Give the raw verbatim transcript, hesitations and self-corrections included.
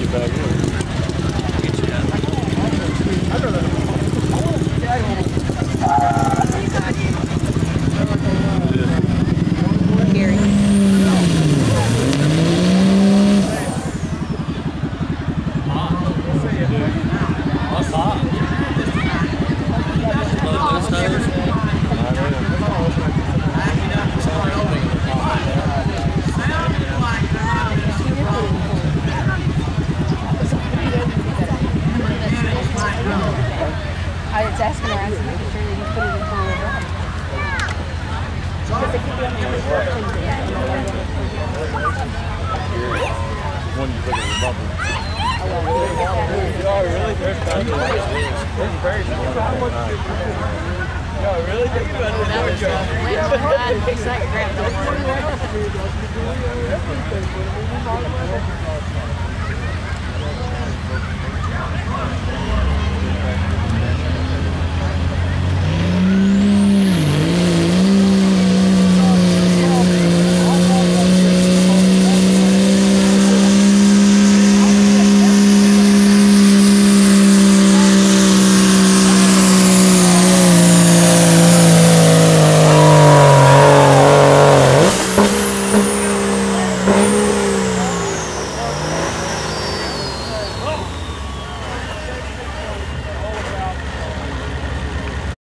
back in. I was asking around to make sure that you put it in four-wheel drive. Because they keep doing the When you look at the bumper. Oh, really? There's very No, really? Think about it. That was uh, later on. It's like grab the